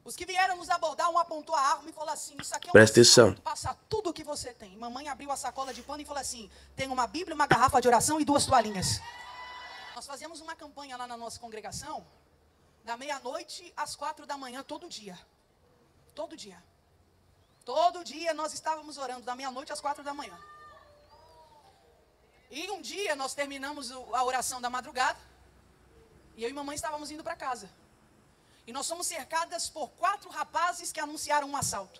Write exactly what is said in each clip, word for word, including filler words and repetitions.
Os que vieram nos abordar, um apontou a arma e falou assim, isso aqui é um Presta atenção. assalto, passa tudo o que você tem. Mamãe abriu a sacola de pano e falou assim, tem uma Bíblia, uma garrafa de oração e duas toalhinhas. Nós fazíamos uma campanha lá na nossa congregação, da meia-noite às quatro da manhã, todo dia. Todo dia. Todo dia nós estávamos orando, da meia-noite às quatro da manhã. E um dia nós terminamos a oração da madrugada, e eu e mamãe estávamos indo para casa. E nós fomos cercadas por quatro rapazes que anunciaram um assalto.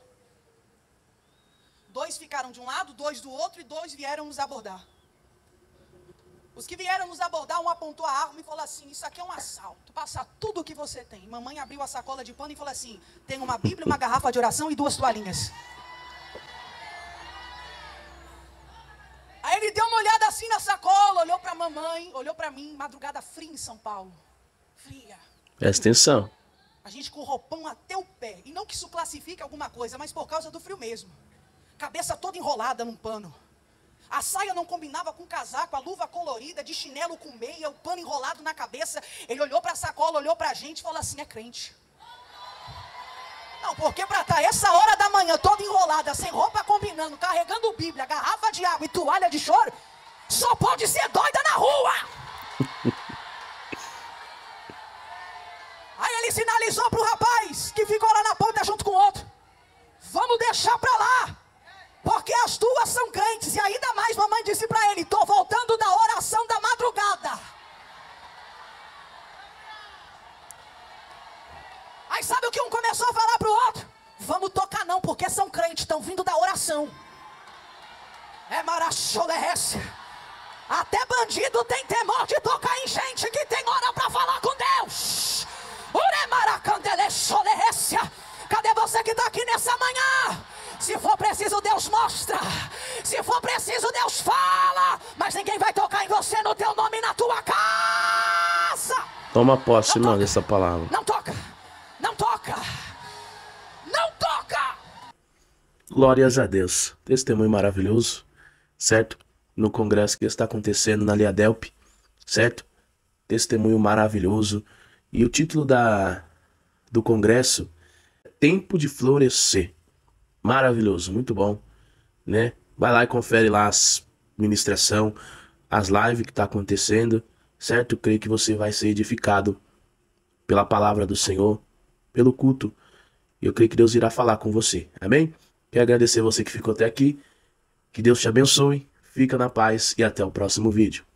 Dois ficaram de um lado, dois do outro, e dois vieram nos abordar. Os que vieram nos abordar, um apontou a arma e falou assim, isso aqui é um assalto, passa tudo o que você tem. Mamãe abriu a sacola de pano e falou assim, tem uma Bíblia, uma garrafa de oração e duas toalhinhas. Aí ele deu uma olhada assim na sacola, olhou para a mamãe, olhou para mim, madrugada fria em São Paulo. Fria. Presta atenção. A gente com roupão até o pé. E não que isso classifique alguma coisa, mas por causa do frio mesmo. Cabeça toda enrolada num pano. A saia não combinava com o casaco, a luva colorida, de chinelo com meia, o pano enrolado na cabeça. Ele olhou para a sacola, olhou para a gente e falou assim, é crente. Não, porque para estar essa hora da manhã, toda enrolada, sem roupa combinando, carregando Bíblia, garrafa de água e toalha de choro, só pode ser doida na rua. Aí ele sinalizou para o rapaz, que ficou lá na ponta junto com o outro. Vamos deixar para lá, porque as duas são crentes. E ainda mais, mamãe disse para ele, estou voltando da oração da madrugada. Aí sabe o que um começou a falar para o outro? Vamos tocar não, porque são crentes, estão vindo da oração. É maracholerece. Até bandido tem temor de tocar em gente que tem hora para falar com Deus. Cadê você que está aqui nessa manhã? Se for preciso, Deus mostra. Se for preciso, Deus fala. Mas ninguém vai tocar em você, no teu nome e na tua casa. Toma posse, irmão, dessa palavra. Não toca. Não toca. Não toca. Glórias a Deus. Testemunho maravilhoso, certo? No congresso que está acontecendo na Liadelp, certo? Testemunho maravilhoso. E o título da, do congresso é Tempo de Florescer. Maravilhoso, muito bom, né? Vai lá e confere lá as ministração, as lives que está acontecendo, certo? Eu creio que você vai ser edificado pela palavra do Senhor, pelo culto. Eu creio que Deus irá falar com você, amém? Quero agradecer você que ficou até aqui. Que Deus te abençoe, fica na paz e até o próximo vídeo.